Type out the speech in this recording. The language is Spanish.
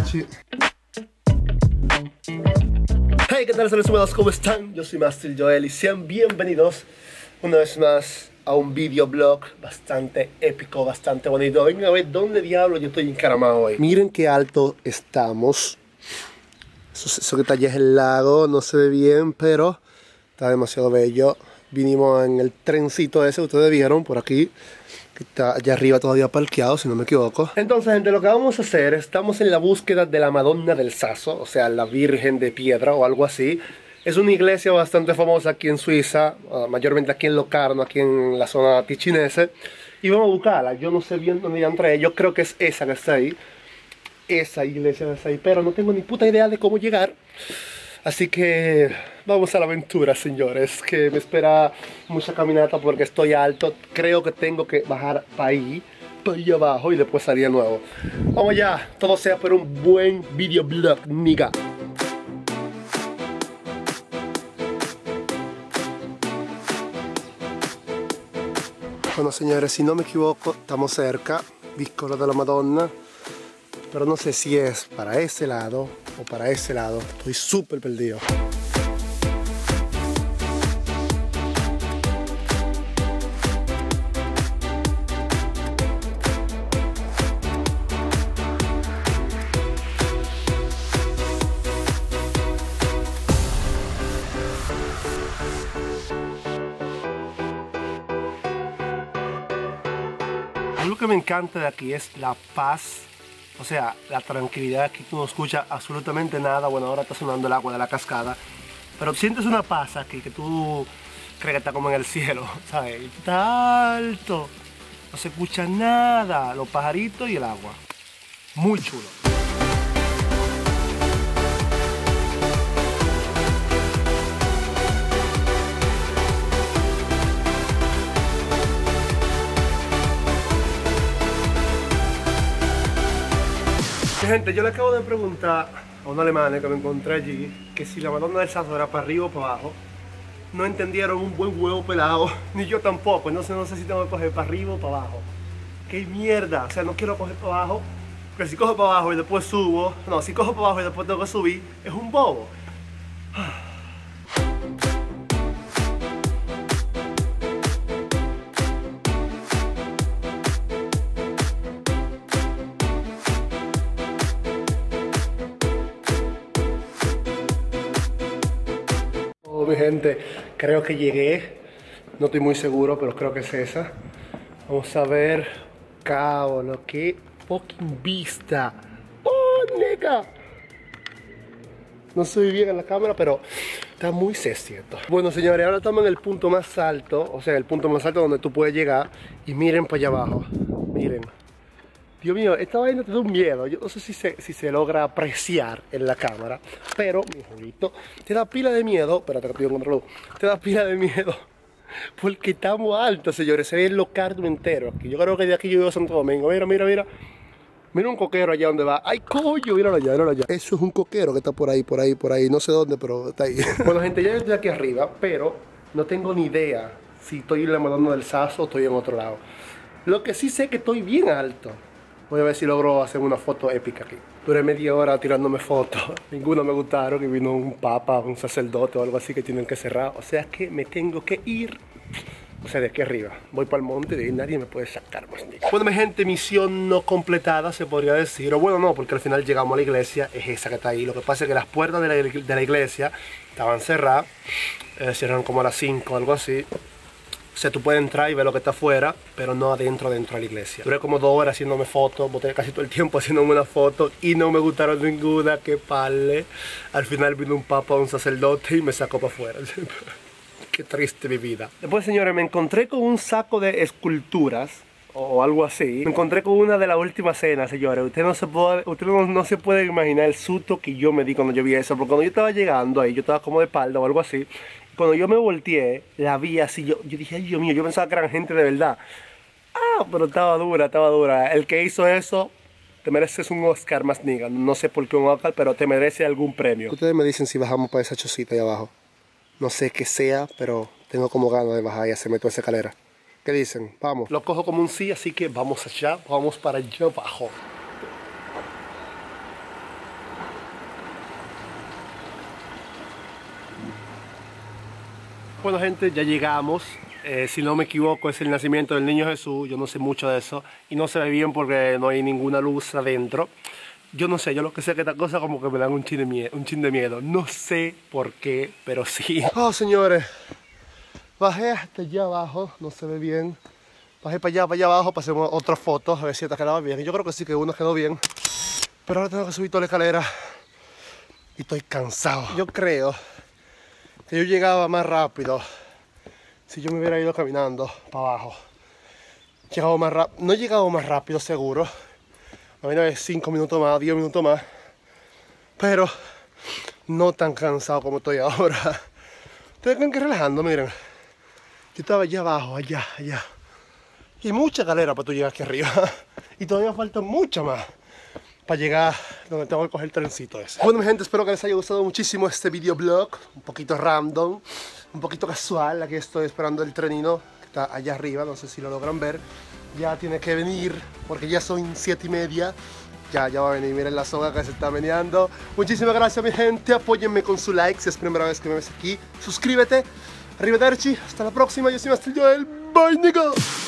Sí. Hey, ¿qué tal, seres ¿cómo están? Yo soy Master Joel y sean bienvenidos una vez más a un videoblog bastante épico, bastante bonito. Vengan a ver dónde diablo yo estoy encaramado hoy. Miren qué alto estamos. Eso que está allá es el lago, no se ve bien, pero está demasiado bello. Vinimos en el trencito ese que ustedes vieron por aquí, que está allá arriba todavía parqueado, si no me equivoco. Entonces, gente, lo que vamos a hacer, estamos en la búsqueda de la Madonna del Sasso, o sea, la Virgen de Piedra o algo así. Es una iglesia bastante famosa aquí en Suiza, mayormente aquí en Locarno, aquí en la zona ticinese. Y vamos a buscarla. Yo no sé bien dónde ya entré, yo creo que es esa que está ahí. Esa iglesia que está ahí, pero no tengo ni puta idea de cómo llegar. Así que vamos a la aventura, señores, que me espera mucha caminata porque estoy alto. Creo que tengo que bajar para ahí abajo y después salir de nuevo. Vamos allá, todo sea por un buen videoblog, niga. Bueno, señores, si no me equivoco, estamos cerca, Vicolo de la Madonna. Pero no sé si es para ese lado o para ese lado. Estoy súper perdido. Algo que me encanta de aquí es la paz. O sea, la tranquilidad, aquí tú no escuchas absolutamente nada. Bueno, ahora está sonando el agua de la cascada. Pero sientes una paz aquí que tú crees que está como en el cielo, ¿sabes? Está alto. No se escucha nada. Los pajaritos y el agua. Muy chulo. Gente, yo le acabo de preguntar a un alemán que me encontré allí que si la Madonna del Sasso era para arriba o para abajo. No entendieron un buen huevo pelado, ni yo tampoco. Entonces no sé si tengo que coger para arriba o para abajo. ¡Qué mierda! O sea, no quiero coger para abajo, porque si cojo para abajo y después subo, no, si cojo para abajo y después tengo que subir, es un bobo. Mi gente, creo que llegué, no estoy muy seguro, pero creo que es esa. Vamos a ver, cabrón, qué fucking vista. ¡Oh, nega! No se ve bien en la cámara, pero está muy cierto. Bueno, señores, ahora estamos en el punto más alto, o sea, el punto más alto donde tú puedes llegar. Y miren para allá abajo, miren. Dios mío, esta vaina te da un miedo. Yo no sé si se logra apreciar en la cámara, pero, mi juguito, te da pila de miedo. Espérate que pido contra luz. Te da pila de miedo porque estamos altos, señores. Se ve el Locarno entero aquí. Yo creo que de aquí yo veo Santo Domingo. Mira, mira, mira. Mira un coquero allá donde va. ¡Ay, coño! Míralo allá, míralo allá. Eso es un coquero que está por ahí, por ahí, por ahí. No sé dónde, pero está ahí. Bueno, gente, ya estoy aquí arriba, pero no tengo ni idea si estoy en la Madonna del Sasso o estoy en otro lado. Lo que sí sé es que estoy bien alto. Voy a ver si logro hacer una foto épica aquí. Duré media hora tirándome fotos. Ninguna me gustaron. Y vino un papa, un sacerdote o algo así que tienen que cerrar. O sea que me tengo que ir. O sea, de aquí arriba. Voy para el monte y de ahí nadie me puede sacar más. Bueno, mi gente, misión no completada, se podría decir. O bueno, no, porque al final llegamos a la iglesia. Es esa que está ahí. Lo que pasa es que las puertas de la iglesia estaban cerradas. Cierran como a las 5 o algo así. O sea, tú puedes entrar y ver lo que está afuera, pero no dentro de la iglesia. Duré como 2 horas haciéndome fotos, boté casi todo el tiempo haciéndome una foto y no me gustaron ninguna, que parle. Al final vino un papa, un sacerdote y me sacó para afuera. Qué triste mi vida. Después, señores, me encontré con un saco de esculturas o algo así. Me encontré con una de la última cena, señores. Usted no se puede imaginar el susto que yo me di cuando yo vi eso. Porque cuando yo estaba llegando ahí, yo estaba como de espalda o algo así. Cuando yo me volteé, la vi así, yo dije, ay Dios mío, yo pensaba que eran gente de verdad. Ah, pero estaba dura, estaba dura. El que hizo eso, te mereces un Oscar más, niga. No sé por qué un Oscar, pero te merece algún premio. Ustedes me dicen si bajamos para esa chocita ahí abajo. No sé qué sea, pero tengo como ganas de bajar y hacerme toda esa escalera. ¿Qué dicen? Vamos. Lo cojo como un sí, así que vamos allá, vamos para allá abajo. Bueno gente, ya llegamos. Si no me equivoco es el nacimiento del niño Jesús. Yo no sé mucho de eso y no se ve bien porque no hay ninguna luz adentro. Yo no sé, yo lo que sé es que esta cosa como que me dan un chin de miedo. No sé por qué, pero sí. Oh señores, bajé hasta allá abajo, no se ve bien. Bajé para allá abajo para hacer otra foto, a ver si esta quedaba bien. Yo creo que sí, que una quedó bien. Pero ahora tengo que subir toda la escalera y estoy cansado. Yo creo que yo llegaba más rápido si yo me hubiera ido caminando para abajo. Llegado más rápido, no he llegado más rápido seguro. A mí no es 5 minutos más, 10 minutos más. Pero no tan cansado como estoy ahora. Ustedes ven que relajando, miren. Yo estaba allá abajo, allá. Y hay mucha escalera para tú llegar aquí arriba. Y todavía falta mucha más para llegar donde tengo que coger el trencito ese. Bueno mi gente, espero que les haya gustado muchísimo este videoblog. Un poquito random, un poquito casual. Aquí estoy esperando el trenino que está allá arriba, no sé si lo logran ver. Ya tiene que venir porque ya son 7:30. Ya va a venir, miren la soga que se está meneando. Muchísimas gracias mi gente, apóyenme con su like si es primera vez que me ves aquí. Suscríbete, arrivederci, hasta la próxima, yo soy Master Joel, bye nigga.